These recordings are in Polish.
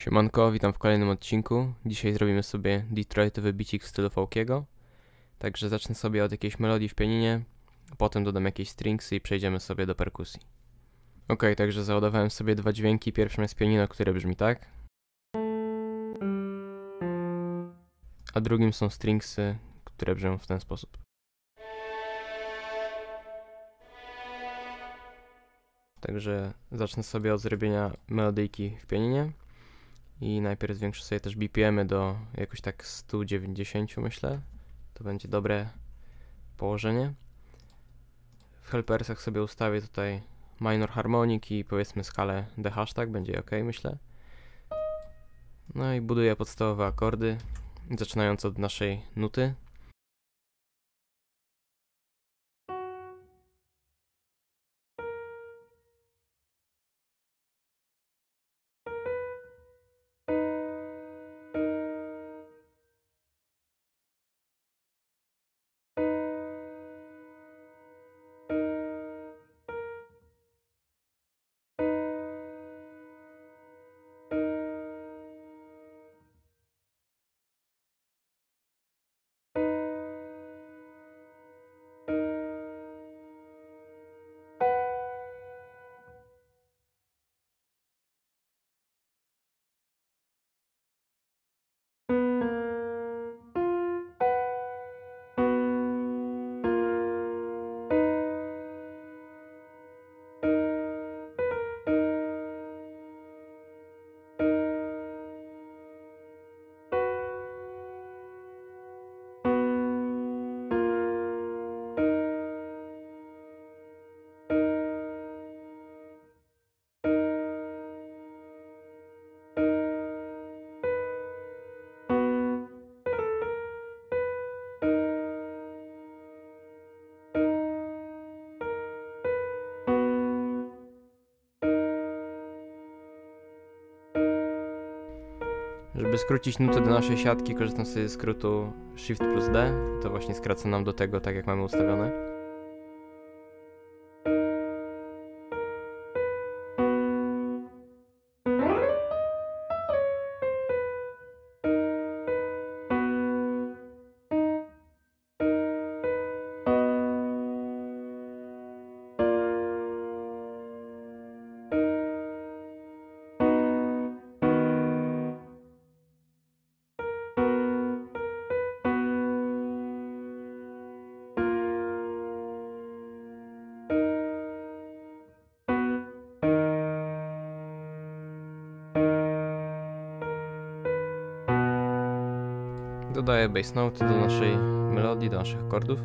Siemanko, witam w kolejnym odcinku. Dzisiaj zrobimy sobie Detroitowy bicik w stylu Fałkiego. Także zacznę sobie od jakiejś melodii w pianinie, potem dodam jakieś stringsy i przejdziemy sobie do perkusji. Ok, także załadowałem sobie dwa dźwięki. Pierwszym jest pianino, które brzmi tak. A drugim są stringsy, które brzmią w ten sposób. Także zacznę sobie od zrobienia melodyjki w pianinie. I najpierw zwiększę sobie też BPM-y do jakoś tak 190, myślę. To będzie dobre położenie. W helpersach sobie ustawię tutaj minor harmonic i powiedzmy skalę D hashtag, będzie ok, myślę. No i buduję podstawowe akordy, zaczynając od naszej nuty. Żeby skrócić nutę do naszej siatki, korzystam sobie ze skrótu Shift plus D. To właśnie skraca nam do tego, tak jak mamy ustawione. Dodaję bass note do naszej melodii, do naszych akordów.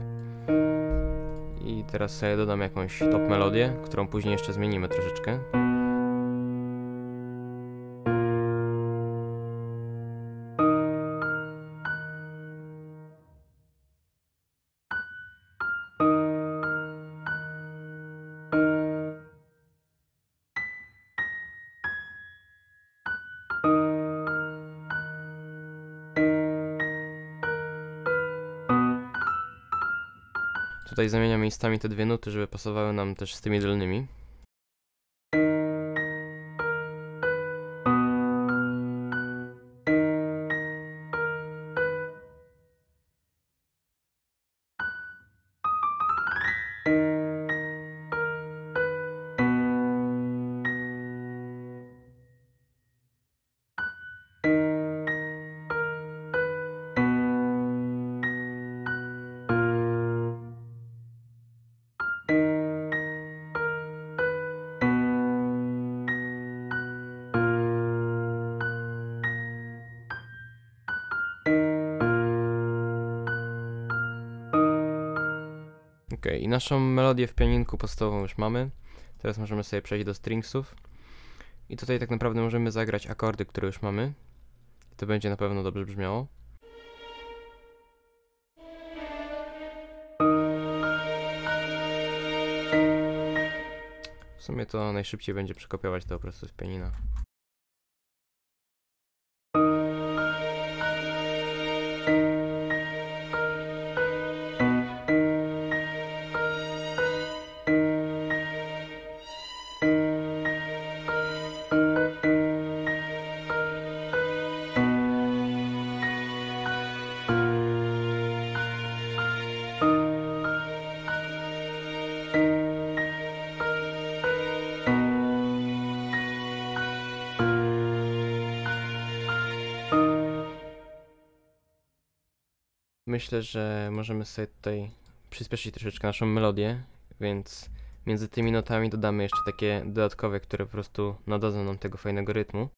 I teraz sobie dodam jakąś top melodię, którą później jeszcze zmienimy troszeczkę. Tutaj zamieniam miejscami te dwie nuty, żeby pasowały nam też z tymi dolnymi. Ok, i naszą melodię w pianinku podstawową już mamy. Teraz możemy sobie przejść do stringsów. I tutaj tak naprawdę możemy zagrać akordy, które już mamy. To będzie na pewno dobrze brzmiało. W sumie to najszybciej będzie przekopiować to po prostu z pianina. Myślę, że możemy sobie tutaj przyspieszyć troszeczkę naszą melodię, więc między tymi notami dodamy jeszcze takie dodatkowe, które po prostu nadadzą nam tego fajnego rytmu.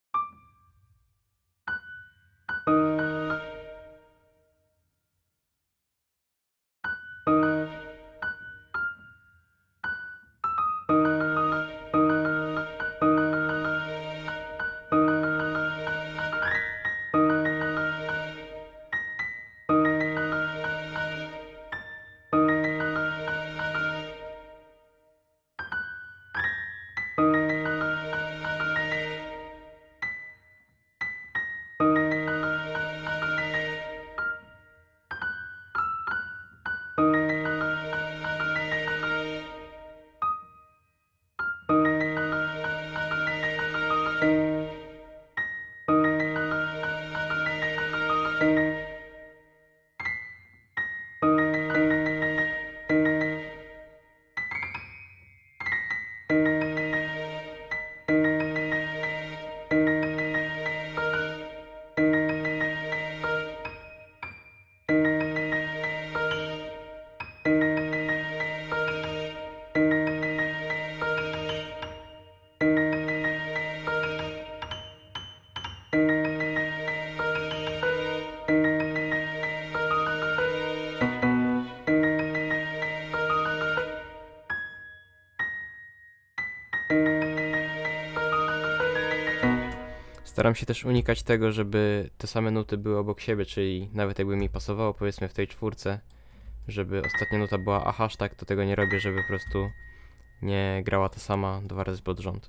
Staram się też unikać tego, żeby te same nuty były obok siebie, czyli nawet jakby mi pasowało powiedzmy w tej czwórce, żeby ostatnia nuta była a hashtag, to tego nie robię, żeby po prostu nie grała ta sama 2 razy pod rząd.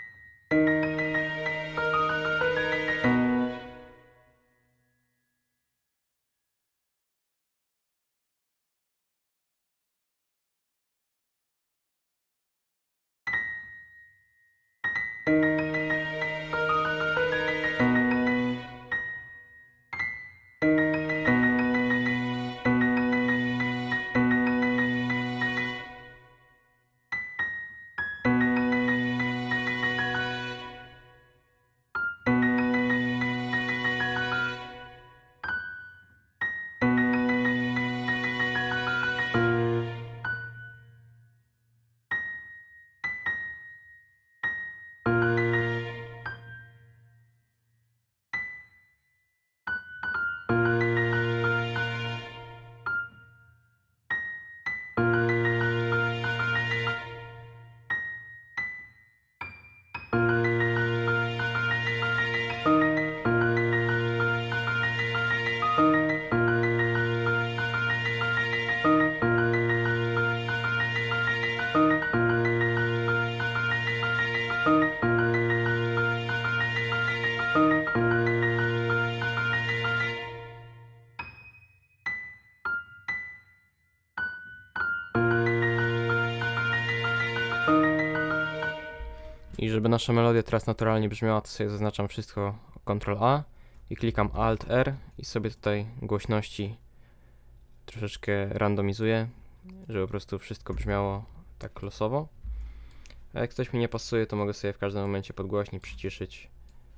I żeby nasza melodia teraz naturalnie brzmiała, to sobie zaznaczam wszystko Ctrl A i klikam Alt R i sobie tutaj głośności troszeczkę randomizuję, żeby po prostu wszystko brzmiało tak losowo. A jak coś mi nie pasuje, to mogę sobie w każdym momencie podgłośnić, przyciszyć.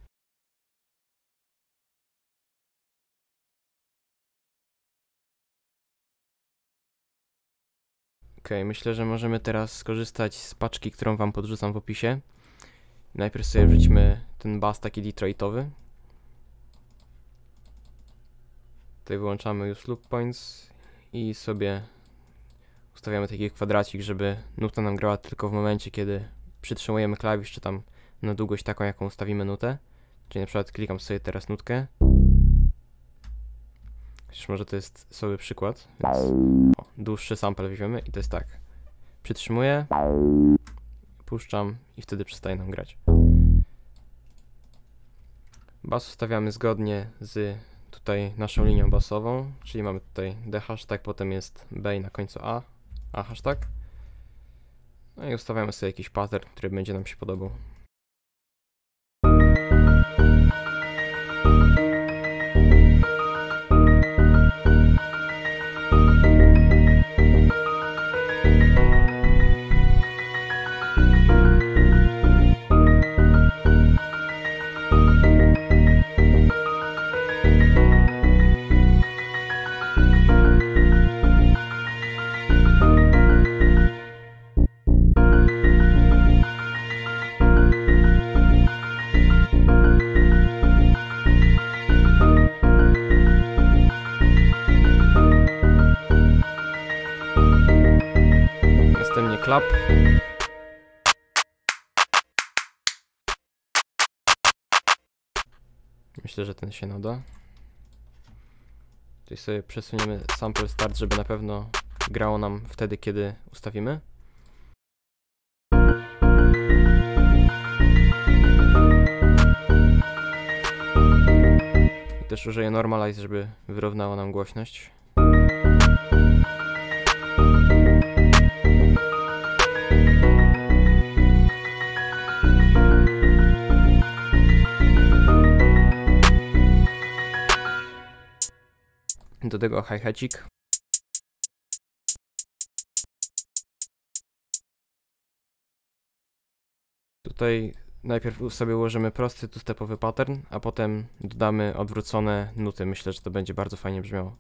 Myślę, że możemy teraz skorzystać z paczki, którą wam podrzucam w opisie. Najpierw sobie wrzućmy ten bas taki detroitowy. Tutaj wyłączamy już loop points i sobie ustawiamy taki kwadracik, żeby nuta nam grała tylko w momencie, kiedy przytrzymujemy klawisz, czy tam na długość taką, jaką ustawimy nutę. Czyli na przykład klikam sobie teraz nutkę. Chociaż może to jest sobie przykład, więc dłuższy sample weźmiemy i to jest tak. Przytrzymuję, puszczam i wtedy przestaje nam grać. Bas ustawiamy zgodnie z tutaj naszą linią basową, czyli mamy tutaj D hashtag, potem jest B i na końcu A hashtag. No i ustawiamy sobie jakiś pattern, który będzie nam się podobał. klap. Myślę, że ten się nada. Tutaj sobie przesuniemy sample start, żeby na pewno grało nam wtedy, kiedy ustawimy. I też użyję normalize, żeby wyrównało nam głośność. Do tego hi-hatik. Tutaj najpierw sobie ułożymy prosty two-stepowy pattern, a potem dodamy odwrócone nuty. Myślę, że to będzie bardzo fajnie brzmiało.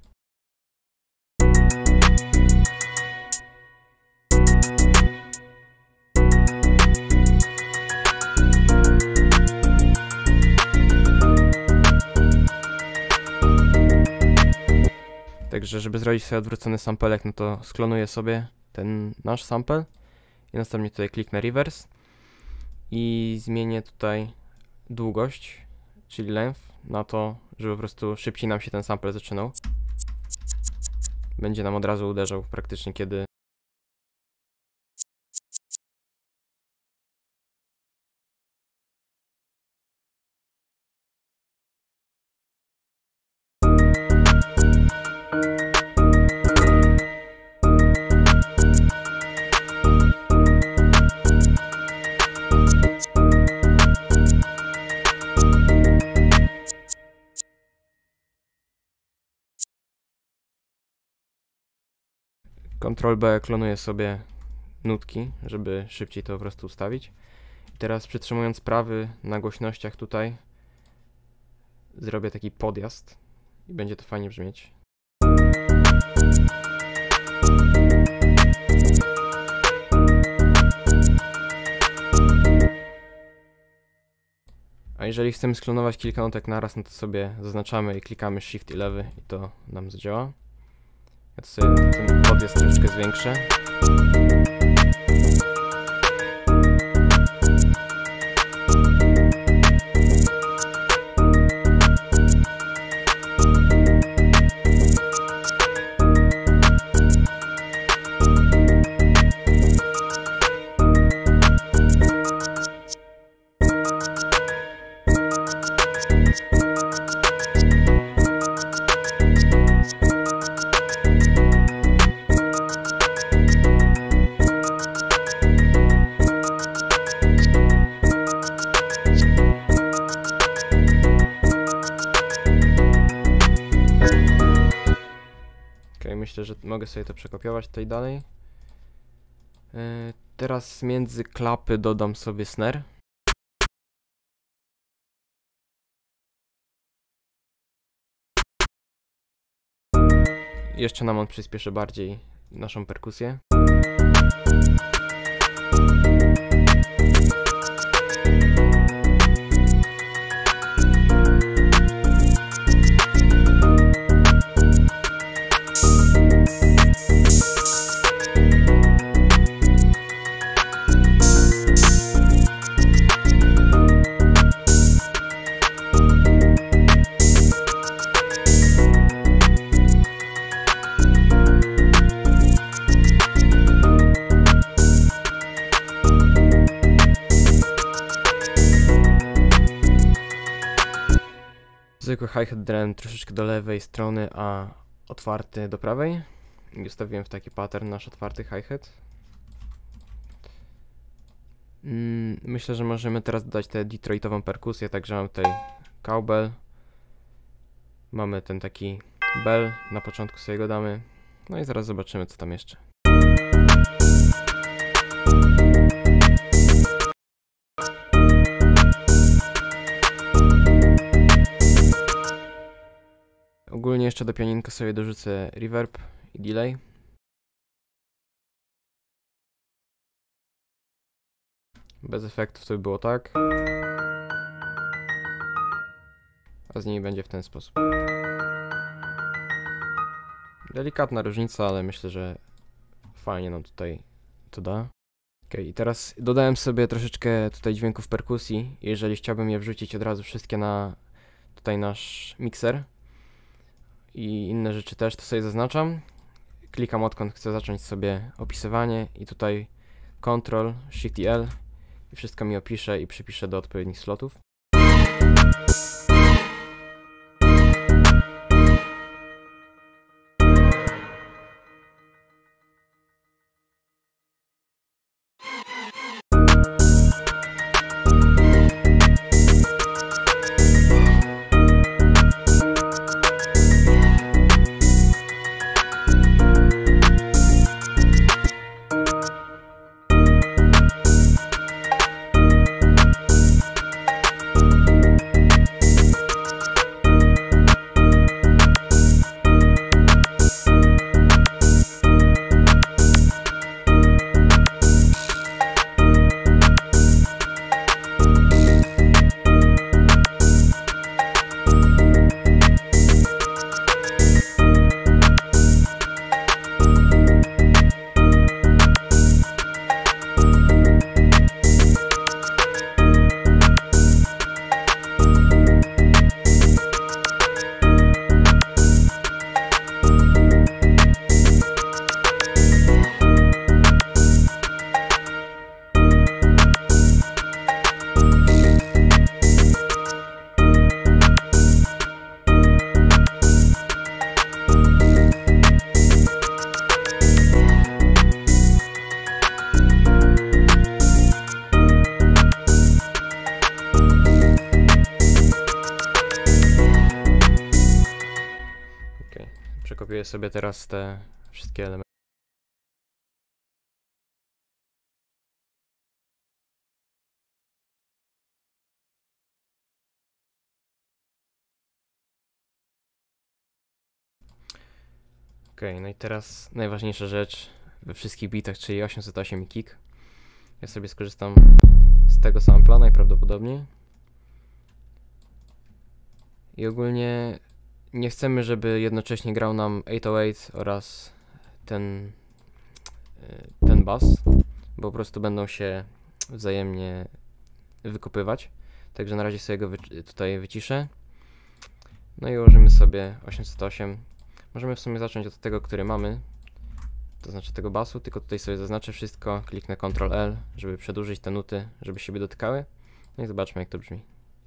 Także żeby zrobić sobie odwrócony sampelek, no to sklonuję sobie ten nasz sample i następnie tutaj kliknę reverse i zmienię tutaj długość, czyli length, na to, żeby po prostu szybciej nam się ten sample zaczynał. Będzie nam od razu uderzał praktycznie, kiedy Ctrl+B klonuję sobie nutki, żeby szybciej to po prostu ustawić. I teraz przytrzymując prawy na głośnościach tutaj zrobię taki podjazd i będzie to fajnie brzmieć. A jeżeli chcemy sklonować kilka nutek naraz, no to sobie zaznaczamy i klikamy Shift i lewy i to nam zadziała. Ja to sobie ten podjazd troszeczkę zwiększę. Myślę, że mogę sobie to przekopiować tutaj dalej. Teraz między klapy dodam sobie snare. Jeszcze nam on przyspieszy bardziej naszą perkusję. Zwykły hi-hat dałem troszeczkę do lewej strony, a otwarty do prawej. I ustawiłem w taki pattern nasz otwarty hi-hat. Myślę, że możemy teraz dodać tę detroitową perkusję, także mamy tutaj cowbell. Mamy ten taki bell, na początku sobie go damy. No i zaraz zobaczymy, co tam jeszcze. Ogólnie jeszcze do pianinka sobie dorzucę reverb i delay. Bez efektów to by było tak. A z niej będzie w ten sposób. Delikatna różnica, ale myślę, że fajnie nam tutaj to da. Ok, i teraz dodałem sobie troszeczkę tutaj dźwięków perkusji. Jeżeli chciałbym je wrzucić od razu wszystkie na tutaj nasz mikser i inne rzeczy też, to sobie zaznaczam. Klikam odkąd chcę zacząć sobie opisywanie i tutaj Ctrl, Shift i L i wszystko mi opisze i przypiszę do odpowiednich slotów. Przekopiuję sobie teraz te wszystkie elementy. Ok, no i teraz najważniejsza rzecz we wszystkich bitach, czyli 808 i kick. Ja sobie skorzystam z tego sampla najprawdopodobniej. I ogólnie nie chcemy, żeby jednocześnie grał nam 808 oraz ten bas, bo po prostu będą się wzajemnie wykopywać. Także na razie sobie go tutaj wyciszę. No i ułożymy sobie 808. Możemy w sumie zacząć od tego, który mamy, to znaczy tego basu, tylko tutaj sobie zaznaczę wszystko, kliknę Ctrl L, żeby przedłużyć te nuty, żeby siebie dotykały. No i zobaczmy, jak to brzmi.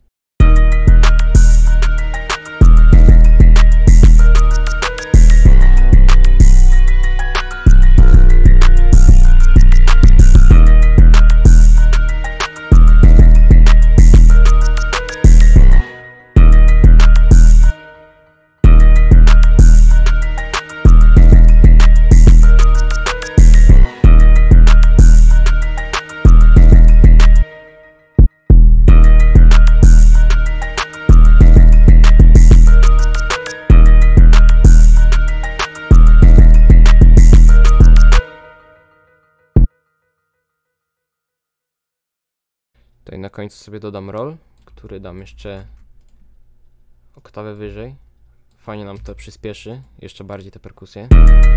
Tutaj na końcu sobie dodam roll, który dam jeszcze oktawę wyżej. Fajnie nam to przyspieszy jeszcze bardziej te perkusje.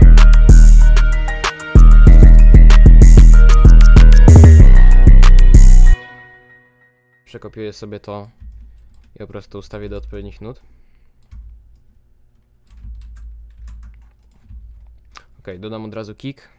Przekopiuję sobie to i po prostu ustawię do odpowiednich nut. Ok, dodam od razu kick.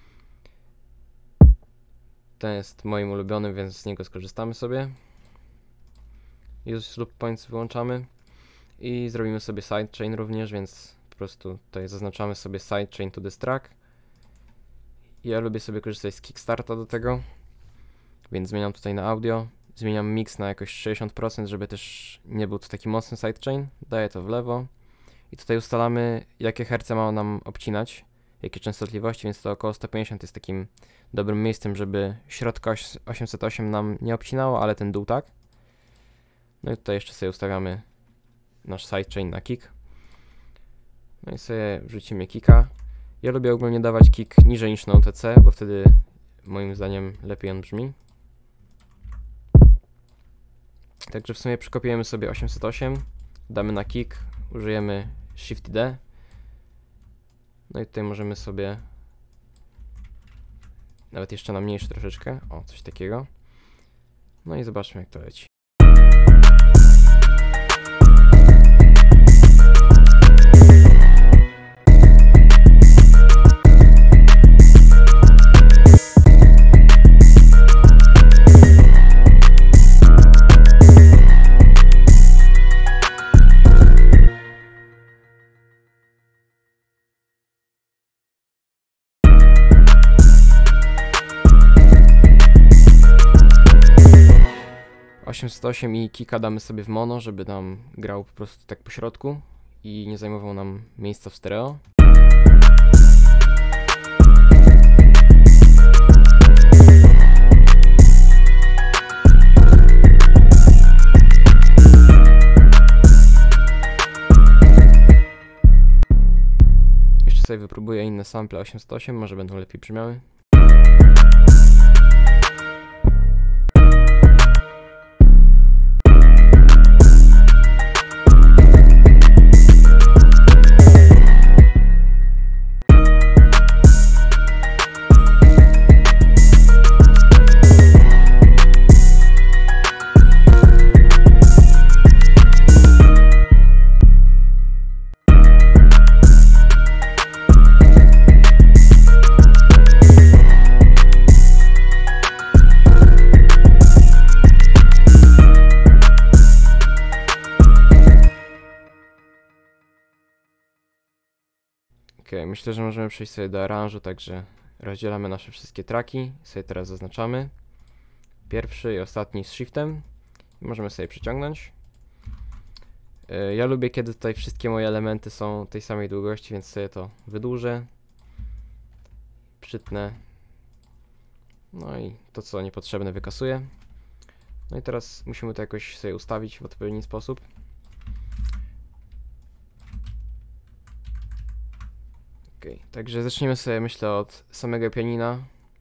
Ten jest moim ulubionym, więc z niego skorzystamy sobie. Use loop points wyłączamy. I zrobimy sobie sidechain również, więc po prostu tutaj zaznaczamy sobie sidechain to this track. Ja lubię sobie korzystać z kickstarta do tego, więc zmieniam tutaj na audio. Zmieniam mix na jakoś 60%, żeby też nie był to taki mocny sidechain. Daję to w lewo. I tutaj ustalamy, jakie herce ma nam obcinać, jakie częstotliwości, więc to około 150 jest takim dobrym miejscem, żeby środka 808 nam nie obcinało, ale ten dół tak. No i tutaj jeszcze sobie ustawiamy nasz sidechain na kick. No i sobie wrzucimy kicka. Ja lubię ogólnie dawać kick niżej niż na OTC, bo wtedy moim zdaniem lepiej on brzmi. Także w sumie przykopiujemy sobie 808, damy na kick, użyjemy Shift D. No i tutaj możemy sobie nawet jeszcze na mniejszy troszeczkę, o coś takiego. No i zobaczmy jak to leci. .808 i kika damy sobie w mono, żeby nam grał po prostu tak po środku i nie zajmował nam miejsca w stereo. Jeszcze sobie wypróbuję inne sample 808, może będą lepiej brzmiały. Ok, myślę, że możemy przejść sobie do aranżu, także rozdzielamy nasze wszystkie traki, sobie teraz zaznaczamy. Pierwszy i ostatni z shiftem i możemy sobie przeciągnąć. Ja lubię, kiedy tutaj wszystkie moje elementy są tej samej długości, więc sobie to wydłużę, przytnę, no i to co niepotrzebne wykasuję. No i teraz musimy to jakoś sobie ustawić w odpowiedni sposób. Okay, także zaczniemy sobie, myślę, od samego pianina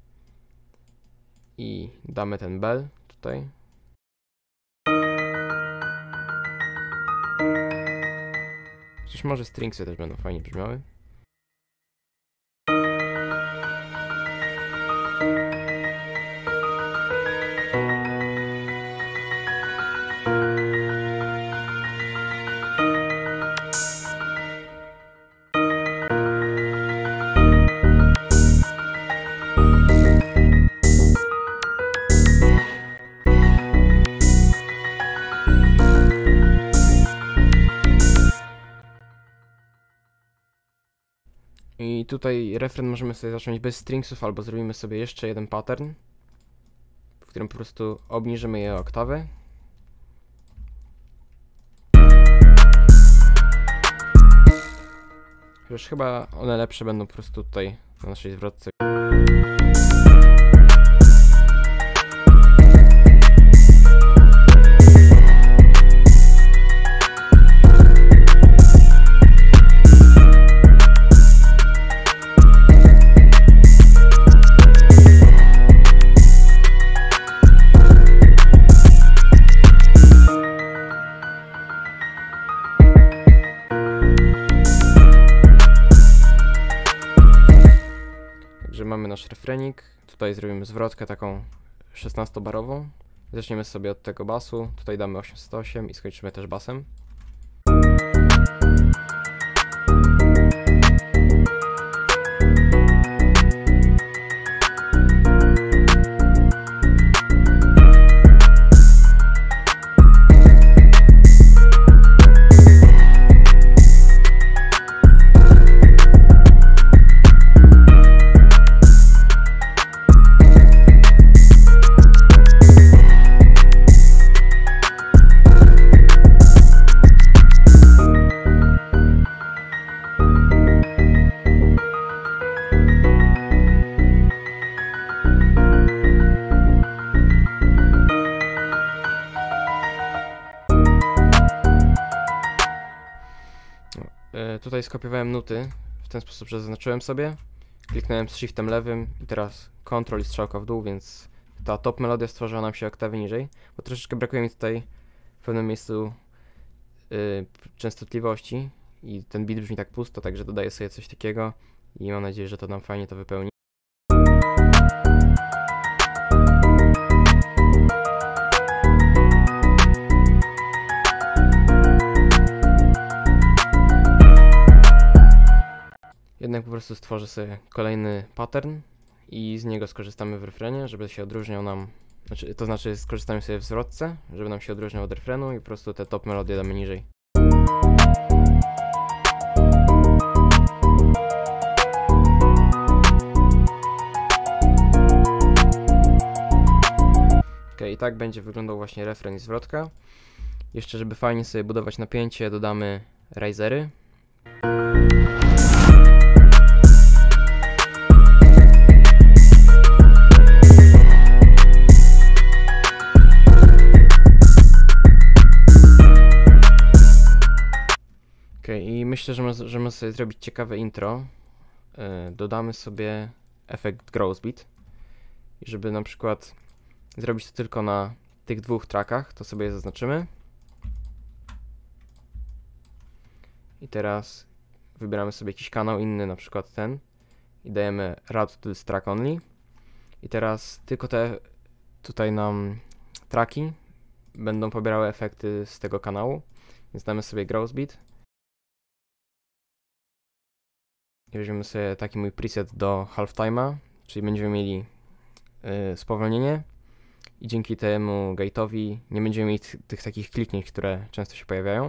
i damy ten bell tutaj. Chociaż może stringsy też będą fajnie brzmiały. I tutaj refren możemy sobie zacząć bez stringsów, albo zrobimy sobie jeszcze jeden pattern, w którym po prostu obniżymy je o oktawę. Chociaż chyba one lepsze będą po prostu tutaj na naszej zwrotce. Że mamy nasz refrenik, tutaj zrobimy zwrotkę taką 16-barową. Zaczniemy sobie od tego basu, tutaj damy 808 i skończymy też basem. Tutaj skopiowałem nuty w ten sposób, że zaznaczyłem sobie, kliknąłem z shiftem lewym i teraz Ctrl i strzałka w dół, więc ta top melodia stworzyła nam się oktawy niżej, bo troszeczkę brakuje mi tutaj w pewnym miejscu częstotliwości i ten beat brzmi tak pusto, także dodaję sobie coś takiego i mam nadzieję, że to nam fajnie to wypełni. Jednak po prostu stworzę sobie kolejny pattern i z niego skorzystamy w refrenie, żeby się odróżniał nam, to znaczy skorzystamy sobie w zwrotce, żeby nam się odróżniał od refrenu i po prostu te top melodie damy niżej. I tak będzie wyglądał właśnie refren i zwrotka. Jeszcze, żeby fajnie sobie budować napięcie, dodamy risery. I myślę, że możemy sobie zrobić ciekawe intro. Dodamy sobie efekt Growth Beat. I żeby na przykład zrobić to tylko na tych dwóch trackach, to sobie je zaznaczymy. I teraz wybieramy sobie jakiś kanał inny, na przykład ten. I dajemy route to this track only. I teraz tylko te tutaj nam tracki będą pobierały efekty z tego kanału. Więc damy sobie Growth Beat. I weźmiemy sobie taki mój preset do halftime'a, czyli będziemy mieli spowolnienie. I dzięki temu gate'owi nie będziemy mieć tych takich kliknięć, które często się pojawiają.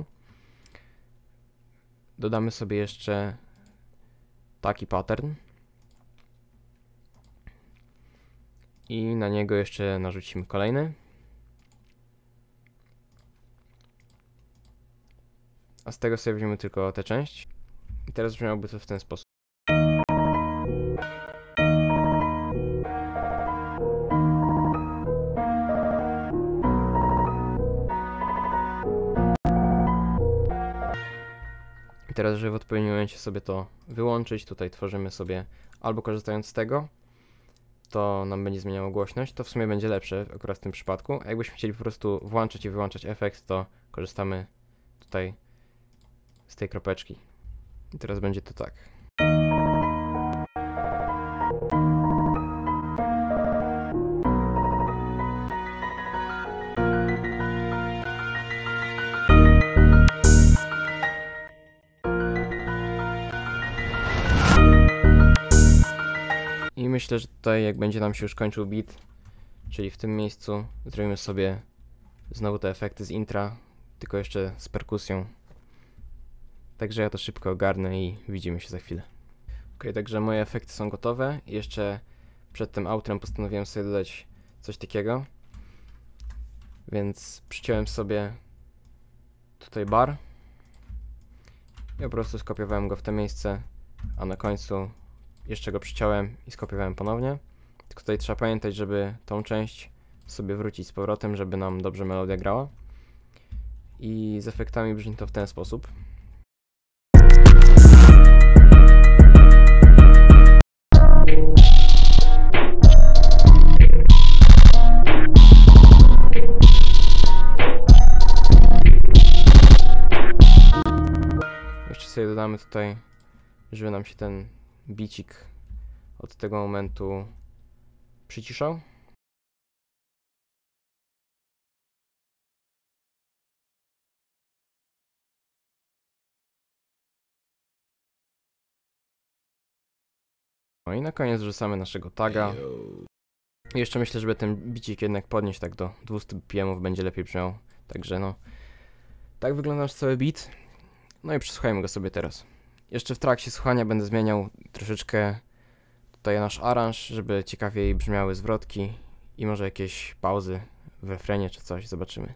Dodamy sobie jeszcze taki pattern. I na niego jeszcze narzucimy kolejny. A z tego sobie weźmiemy tylko tę część. I teraz brzmiałoby to w ten sposób. I teraz, żeby w odpowiednim momencie sobie to wyłączyć, tutaj tworzymy sobie albo korzystając z tego, to nam będzie zmieniało głośność, to w sumie będzie lepsze akurat w tym przypadku. A jakbyśmy chcieli po prostu włączać i wyłączać efekt, to korzystamy tutaj z tej kropeczki. I teraz będzie to tak. I myślę, że tutaj jak będzie nam się już kończył beat, czyli w tym miejscu, zrobimy sobie znowu te efekty z intra, tylko jeszcze z perkusją. Także ja to szybko ogarnę i widzimy się za chwilę. Także moje efekty są gotowe. I jeszcze przed tym outrem postanowiłem sobie dodać coś takiego. Więc przyciąłem sobie tutaj bar. I po prostu skopiowałem go w to miejsce, a na końcu jeszcze go przyciąłem i skopiowałem ponownie. Tylko tutaj trzeba pamiętać, żeby tą część sobie wrócić z powrotem, żeby nam dobrze melodia grała. I z efektami brzmi to w ten sposób. Jeszcze sobie dodamy tutaj, żeby nam się ten bicik od tego momentu przyciszał. No i na koniec wrzucamy naszego taga. I jeszcze myślę, żeby ten bicik jednak podnieść tak do 200 bpm, będzie lepiej brzmiał. Także no, tak wygląda nasz cały beat. No i przesłuchajmy go sobie teraz. Jeszcze w trakcie słuchania będę zmieniał troszeczkę tutaj nasz aranż, żeby ciekawiej brzmiały zwrotki i może jakieś pauzy w refrenie czy coś, zobaczymy.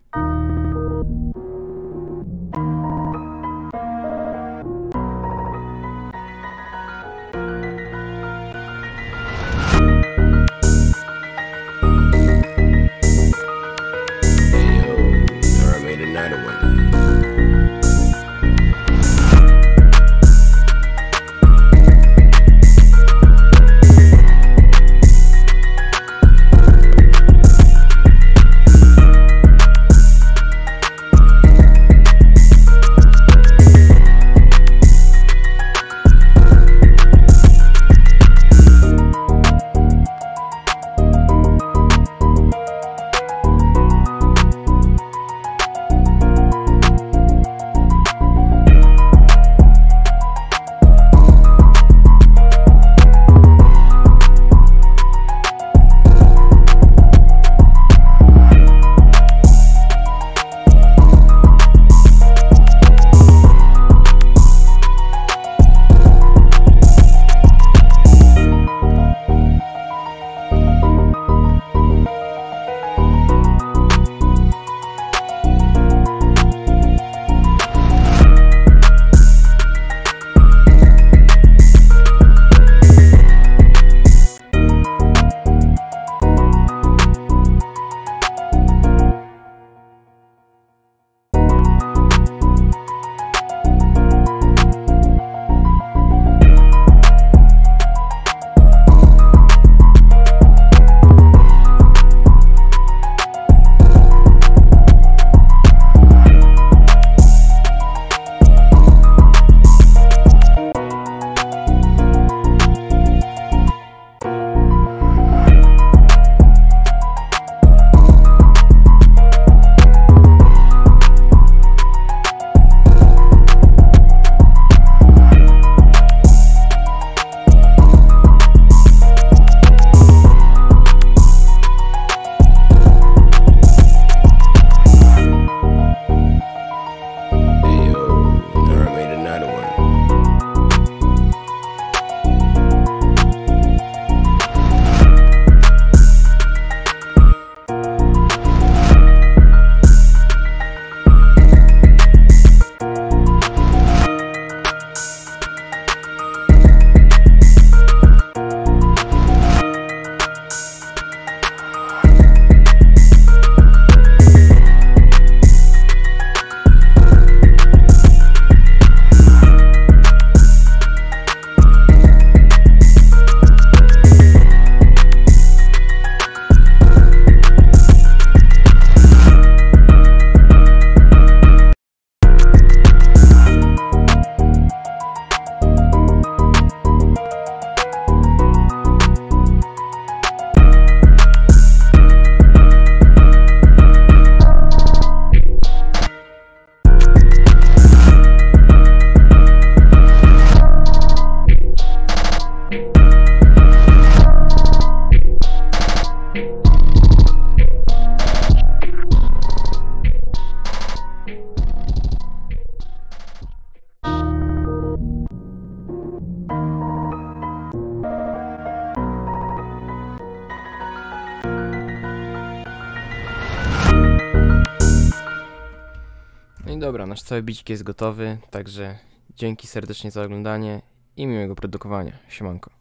dobra, nasz cały bicik jest gotowy, także dzięki serdecznie za oglądanie i miłego produkowania. Siemanko.